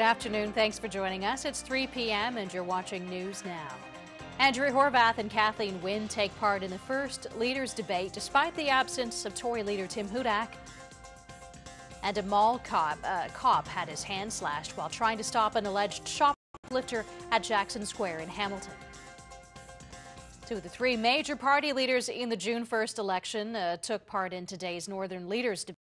afternoon. Thanks for joining us. It's 3 p.m. and you're watching News Now. Andrew Horvath and Kathleen Wynne take part in the first leaders debate despite the absence of Tory leader Tim Hudak. And a mall cop had his hand slashed while trying to stop an alleged shoplifter at Jackson Square in Hamilton. Two of the three major party leaders in the June 1st election took part in today's Northern Leaders debate.